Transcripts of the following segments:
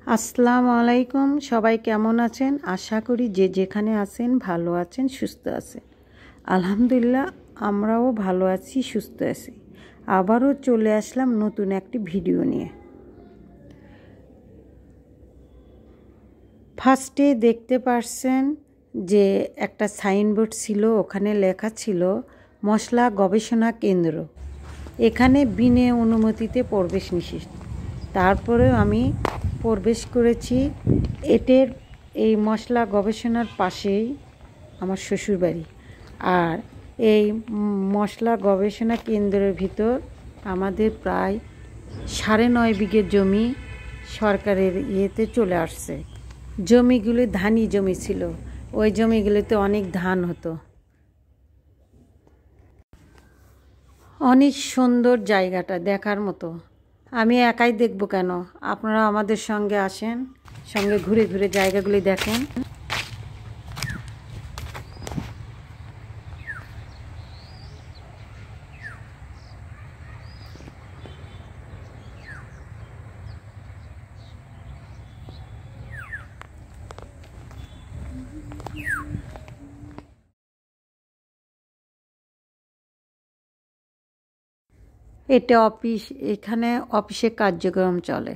আসসালামু আলাইকুম। সবাই কেমন আছেন? আশা করি যে যেখানে আছেন ভালো আছেন, সুস্থ আছেন। আলহামদুলিল্লাহ আমরাও ভালো আছি, সুস্থ আছি। আবারও চলে আসলাম নতুন একটি ভিডিও নিয়ে। ফার্স্টে দেখতে পারছেন যে একটা সাইনবোর্ড ছিল, ওখানে লেখা ছিল মশলা গবেষণা কেন্দ্র। এখানে বিনা অনুমতিতে প্রবেশ নিষেধ। তারপরেও আমি প্রবেশ করেছি। এটের এই মশলা গবেষণার পাশেই আমার শ্বশুরবাড়ি। আর এই মশলা গবেষণা কেন্দ্রের ভিতর আমাদের প্রায় 9.5 বিঘে জমি সরকারের ইয়েতে চলে আসছে। জমিগুলি ধানি জমি ছিল, ওই জমিগুলিতে অনেক ধান হতো। অনেক সুন্দর জায়গাটা, দেখার মতো। আমি একাই দেখব কেন, আপনারা আমাদের সঙ্গে আসেন, সঙ্গে ঘুরে ঘুরে জায়গাগুলি দেখেন। এটা অফিস, এখানে অফিসে কার্যক্রম চলে।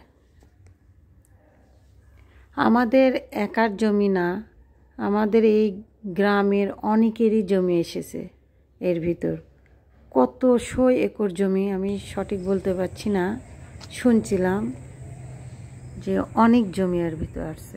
আমাদের একার জমি না, আমাদের এই গ্রামের অনেকেরই জমি এসেছে এর ভিতর। কত 100 একর জমি, আমি সঠিক বলতে পারছি না, শুনছিলাম যে অনেক জমি এর ভিতর আসছে।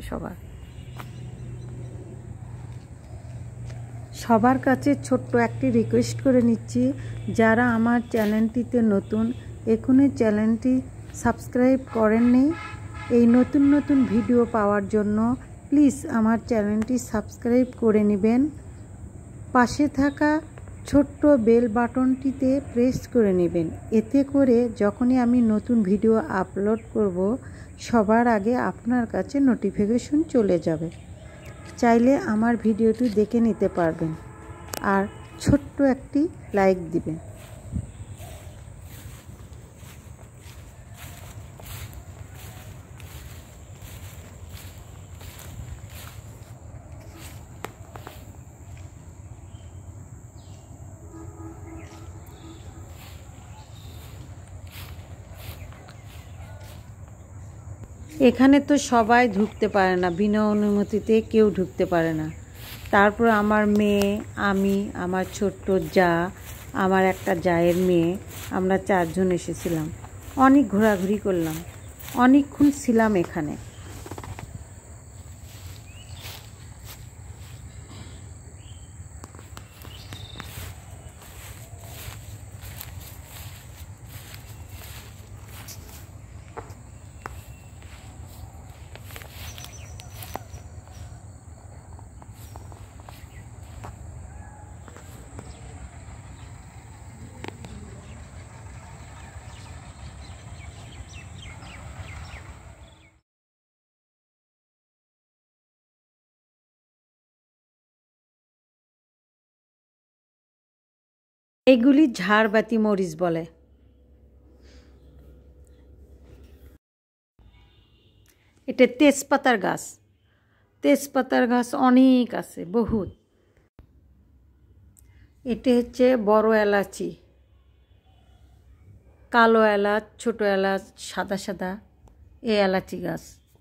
সবার কাছে ছোট্ট একটি রিকোয়েস্ট করে নিচ্ছি, যারা আমার চ্যানেলটিতে নতুন, এখনই চ্যানেলটি সাবস্ক্রাইব করেননি, এই নতুন নতুন ভিডিও পাওয়ার জন্য প্লিজ আমার চ্যানেলটি সাবস্ক্রাইব করে নেবেন। পাশে থাকা ছোট্ট বেল বাটনটিতে প্রেস করে নেবেন। এতে করে যখনই আমি নতুন ভিডিও আপলোড করব, সবার আগে আপনার কাছে নোটিফিকেশন চলে যাবে। চাইলে আমার ভিডিওটি দেখে নিতে পারবেন আর ছোট্ট একটি লাইক দিবেন। এখানে তো সবাই ঢুকতে পারে না, বিনা অনুমতিতে কেউ ঢুকতে পারে না। তারপর আমার মেয়ে, আমি, আমার ছোট্ট জা, আমার একটা জায়ের মেয়ে, আমরা 4 জন এসেছিলাম। অনেক ঘোরাঘুরি করলাম, অনেকক্ষণ ছিলাম এখানে। এগুলি ঝাড়বাতি মরিচ বলে। এটা তেজপাতার গাছ। তেজপাতার গাছ অনেক আছে, বহুত। এটা হচ্ছে বড় এলাচি, কালো এলাচ, ছোট এলাচ, সাদা সাদা, এই এলাচি গাছ।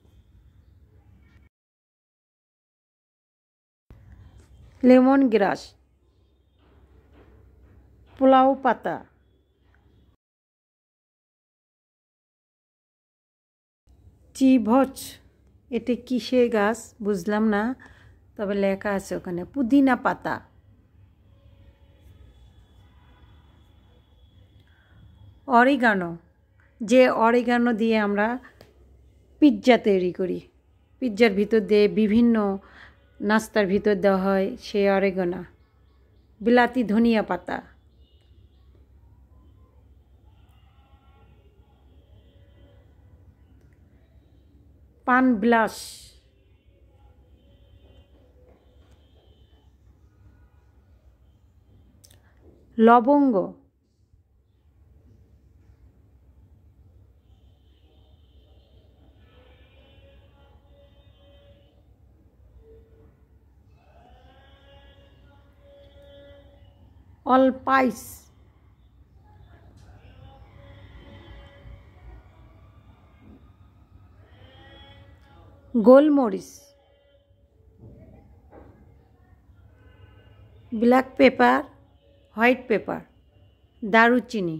লেমন গ্রাস, পোলাও পাতা, চিভচ, এটা কিসের গাছ বুঝলাম না, তবে লেখা আছে ওখানে। পুদিনা পাতা, অরিগানো, যে অরিগানো দিয়ে আমরা পিৎজা তৈরি করি, পিৎজার ভিতর দিয়ে বিভিন্ন নাস্তার ভিতর দেওয়া হয় সেই অরিগানো। বিলাতি ধনিয়া পাতা, পান বিলাস, লবঙ্গ, অলপাইস, গোলমরিচ, ব্ল্যাক পেপার, হোয়াইট পেপার, দারুচিনি।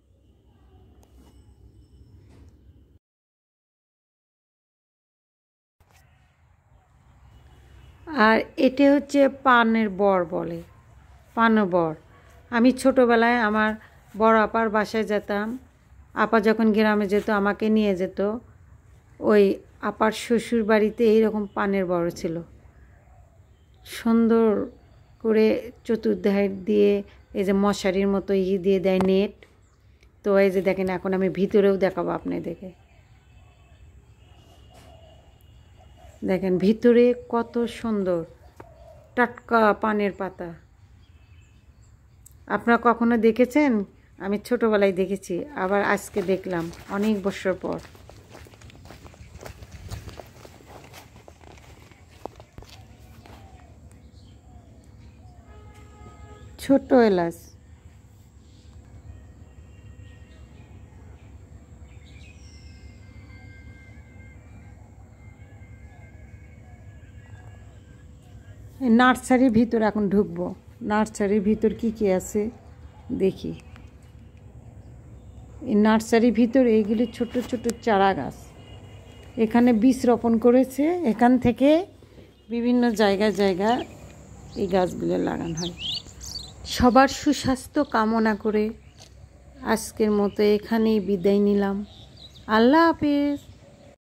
আর এটা হচ্ছে পানের বর বলে, পানবর। আমি ছোটোবেলায় আমার বড় আপার বাসায় যেতাম, আপা যখন গ্রামে যেত আমাকে নিয়ে যেত। ওই আপার শ্বশুর বাড়িতে এইরকম পানের বড় ছিল, সুন্দর করে চতুর্ধার দিয়ে এই যে মশারির মতো দিয়ে দেয় নেট। তো এই যে দেখেন, এখন আমি ভিতরেও দেখাবো আপনাদেরকে। দেখেন ভিতরে কত সুন্দর টাটকা পানের পাতা। আপনারা কখনো দেখেছেন? আমি ছোটোবেলায় দেখেছি, আবার আজকে দেখলাম অনেক বছর পর। ছোট এলাচ, নার্সারির ভিতর এখন ঢুকবো। নার্সারির ভিতর কি কি আছে দেখি। এই নার্সারির ভিতর এইগুলি ছোট ছোট চারা গাছ, এখানে বীজ রোপণ করেছে। এখান থেকে বিভিন্ন জায়গায় জায়গায় এই গাছগুলো লাগানো হয়। সবার সুস্বাস্থ্য কামনা করে আজকের মতো এখানেই বিদায় নিলাম। আল্লাহ হাফেজ।